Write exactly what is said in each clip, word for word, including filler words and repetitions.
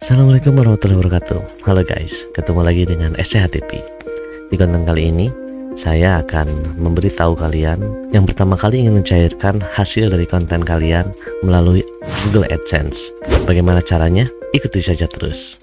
Assalamualaikum warahmatullahi wabarakatuh. Halo guys, ketemu lagi dengan S C H T V. Di konten kali ini, saya akan memberitahu kalian yang pertama kali ingin mencairkan hasil dari konten kalian melalui Google AdSense. Bagaimana caranya? Ikuti saja terus.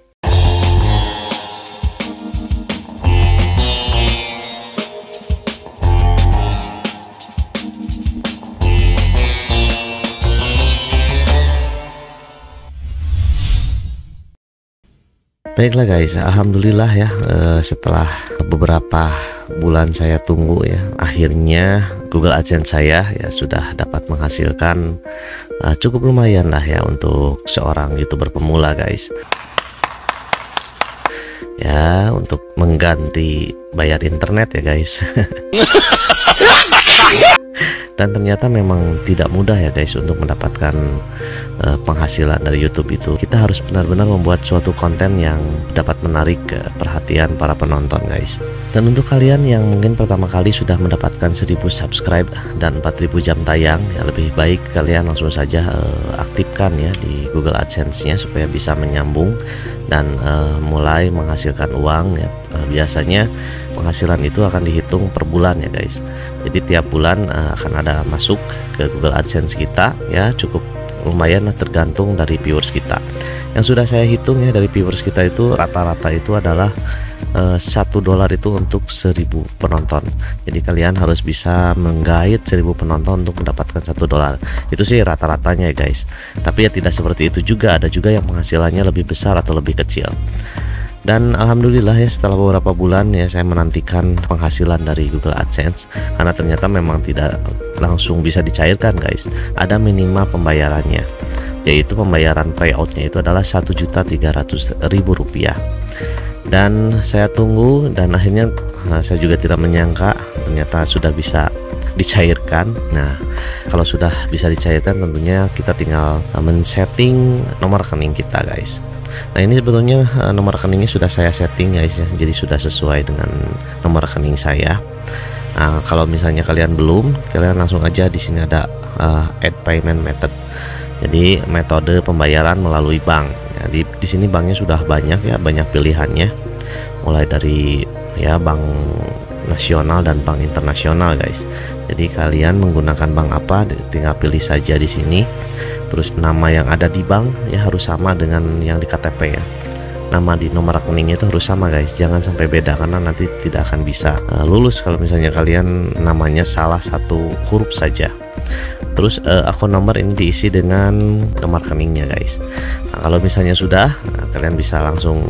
Baiklah guys, alhamdulillah ya, eh, setelah beberapa bulan saya tunggu ya, akhirnya Google AdSense saya ya sudah dapat menghasilkan eh, cukup lumayan lah ya untuk seorang YouTuber pemula guys. Ya, untuk mengganti bayar internet ya guys. Dan ternyata memang tidak mudah ya guys untuk mendapatkan uh, penghasilan dari YouTube itu. Kita harus benar-benar membuat suatu konten yang dapat menarik uh, perhatian para penonton guys. Dan untuk kalian yang mungkin pertama kali sudah mendapatkan seribu subscribe dan empat ribu jam tayang, ya lebih baik kalian langsung saja uh, aktifkan ya di Google AdSense-nya supaya bisa menyambung dan uh, mulai menghasilkan uang ya. Uh, biasanya penghasilan itu akan dihitung per bulan ya guys. Jadi tiap bulan uh, akan ada masuk ke Google AdSense kita ya, cukup lumayan tergantung dari viewers kita. Yang sudah saya hitung ya, dari viewers kita itu rata-rata itu adalah satu dolar itu untuk seribu penonton. Jadi kalian harus bisa menggait seribu penonton untuk mendapatkan satu dolar. Itu sih rata-ratanya ya guys. Tapi ya tidak seperti itu juga, ada juga yang penghasilannya lebih besar atau lebih kecil. Dan alhamdulillah ya, setelah beberapa bulan ya saya menantikan penghasilan dari Google AdSense, karena ternyata memang tidak langsung bisa dicairkan guys. Ada minimal pembayarannya, yaitu pembayaran payoutnya itu adalah satu juta tiga ratus ribu rupiah. Dan saya tunggu dan akhirnya nah, saya juga tidak menyangka ternyata sudah bisa dicairkan. Nah, kalau sudah bisa dicairkan tentunya kita tinggal men-setting nomor rekening kita guys. Nah, ini sebetulnya uh, nomor rekeningnya sudah saya setting guys ya, jadi sudah sesuai dengan nomor rekening saya. Nah, kalau misalnya kalian belum, kalian langsung aja di sini ada uh, add payment method. Jadi metode pembayaran melalui bank. Ya, di, di sini banknya sudah banyak ya, banyak pilihannya. Mulai dari ya bank nasional dan bank internasional guys. Jadi kalian menggunakan bank apa, tinggal pilih saja di sini. Terus nama yang ada di bank ya harus sama dengan yang di K T P ya. Nama di nomor rekeningnya itu harus sama guys, jangan sampai beda karena nanti tidak akan bisa uh, lulus kalau misalnya kalian namanya salah satu huruf saja. Terus uh, akun nomor ini diisi dengan nomor rekeningnya guys. Nah, kalau misalnya sudah, nah, kalian bisa langsung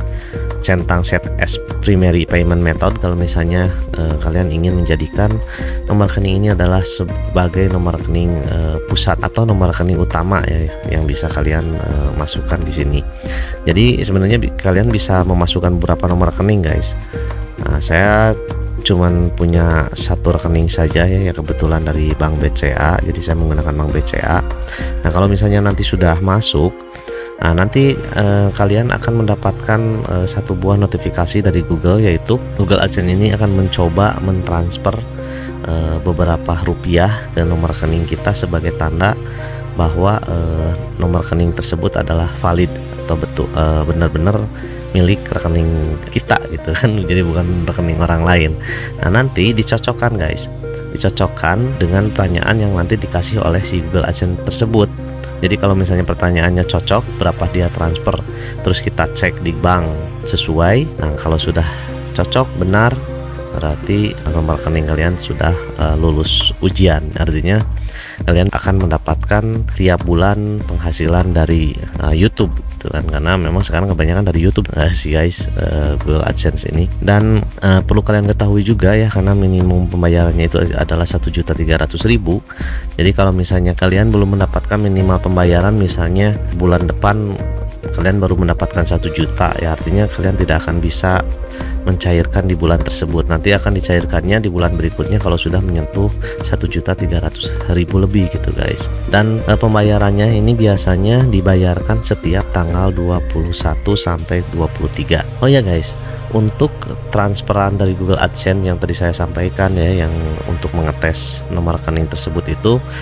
centang set as primary payment method kalau misalnya uh, kalian ingin menjadikan nomor rekening ini adalah sebagai nomor rekening uh, pusat atau nomor rekening utama ya, yang bisa kalian uh, masukkan di sini. Jadi sebenarnya kalian bisa memasukkan beberapa nomor rekening guys. Nah, saya cuman punya satu rekening saja ya, ya kebetulan dari Bank B C A, jadi saya menggunakan Bank B C A. Nah, kalau misalnya nanti sudah masuk, nah nanti eh, kalian akan mendapatkan eh, satu buah notifikasi dari Google, yaitu Google AdSense ini akan mencoba mentransfer eh, beberapa rupiah ke nomor rekening kita sebagai tanda bahwa eh, nomor rekening tersebut adalah valid atau betul eh, benar-benar milik rekening kita gitu kan, jadi bukan rekening orang lain. Nah, nanti dicocokkan guys, dicocokkan dengan pertanyaan yang nanti dikasih oleh si Google AdSense tersebut. Jadi kalau misalnya pertanyaannya cocok, berapa dia transfer, terus kita cek di bank sesuai. Nah, kalau sudah cocok benar, berarti nomor rekening kalian sudah uh, lulus ujian. Artinya kalian akan mendapatkan tiap bulan penghasilan dari uh, YouTube gitu kan, karena memang sekarang kebanyakan dari YouTube uh, sih guys, uh, Google AdSense ini. Dan uh, perlu kalian ketahui juga ya, karena minimum pembayarannya itu adalah satu juta tiga ratus ribu. Jadi kalau misalnya kalian belum mendapatkan minimal pembayaran, misalnya bulan depan kalian baru mendapatkan satu juta ya, artinya kalian tidak akan bisa mencairkan di bulan tersebut. Nanti akan dicairkannya di bulan berikutnya kalau sudah menyentuh satu juta tiga ratus ribu lebih gitu guys. Dan eh, pembayarannya ini biasanya dibayarkan setiap tanggal dua puluh satu sampai dua puluh tiga. Oh ya guys, untuk transferan dari Google AdSense yang tadi saya sampaikan ya, yang untuk mengetes nomor rekening tersebut itu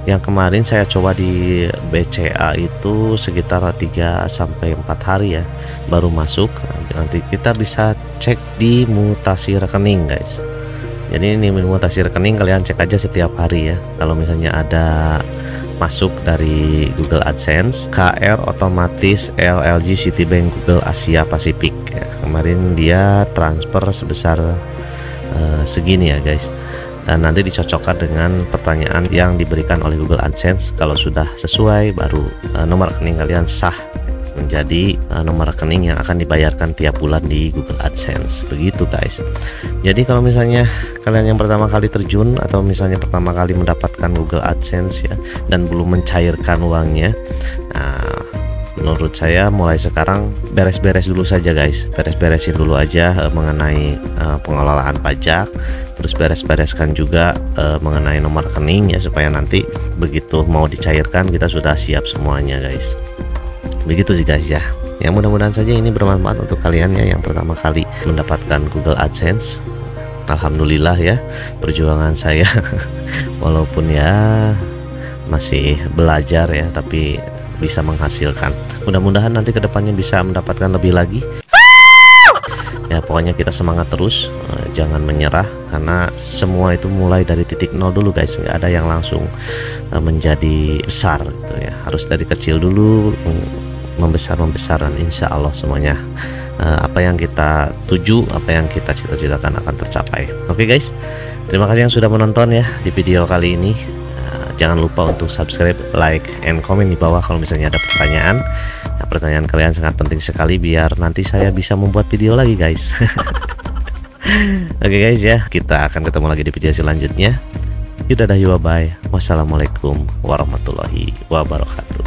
Yang kemarin saya coba di B C A itu sekitar tiga sampai empat hari ya baru masuk. Nanti kita bisa cek di mutasi rekening guys. Jadi ini mutasi rekening kalian cek aja setiap hari ya. Kalau misalnya ada masuk dari Google AdSense, K R otomatis L L G Citibank Google Asia Pasifik ya. Kemarin dia transfer sebesar uh, segini ya guys. Dan nanti dicocokkan dengan pertanyaan yang diberikan oleh Google AdSense. Kalau sudah sesuai baru uh, nomor rekening kalian sah menjadi uh, nomor rekening yang akan dibayarkan tiap bulan di Google AdSense. Begitu guys. Jadi kalau misalnya kalian yang pertama kali terjun atau misalnya pertama kali mendapatkan Google AdSense ya dan belum mencairkan uangnya, nah, menurut saya mulai sekarang beres-beres dulu saja guys. Beres-beresin dulu aja uh, mengenai uh, pengelolaan pajak, terus beres-bereskan juga uh, mengenai nomor rekening ya, supaya nanti begitu mau dicairkan kita sudah siap semuanya guys. Begitu sih guys ya. Ya mudah-mudahan saja ini bermanfaat untuk kalian ya yang pertama kali mendapatkan Google AdSense. Alhamdulillah ya, perjuangan saya walaupun ya masih belajar ya, tapi bisa menghasilkan. Mudah-mudahan nanti kedepannya bisa mendapatkan lebih lagi. Ya pokoknya kita semangat terus, jangan menyerah, karena semua itu mulai dari titik nol dulu guys. Nggak ada yang langsung menjadi besar gitu ya, harus dari kecil dulu membesar membesar dan insya Allah semuanya uh, apa yang kita tuju, apa yang kita cita-citakan akan tercapai. Oke okay guys, terima kasih yang sudah menonton ya di video kali ini. Uh, jangan lupa untuk subscribe, like, and comment di bawah kalau misalnya ada pertanyaan. Nah, pertanyaan kalian sangat penting sekali biar nanti saya bisa membuat video lagi guys. Oke okay guys ya, kita akan ketemu lagi di video selanjutnya. Yaudah dah, bye. Wassalamualaikum warahmatullahi wabarakatuh.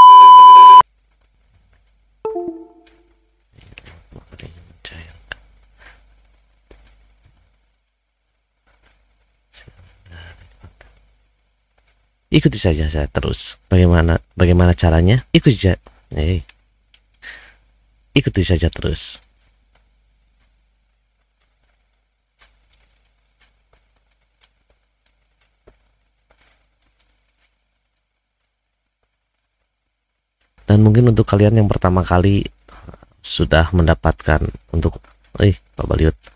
Ikuti saja saya terus. Bagaimana bagaimana caranya? Ikuti saja. Eh. Ikuti saja terus. Dan mungkin untuk kalian yang pertama kali sudah mendapatkan untuk eh Pak Baliut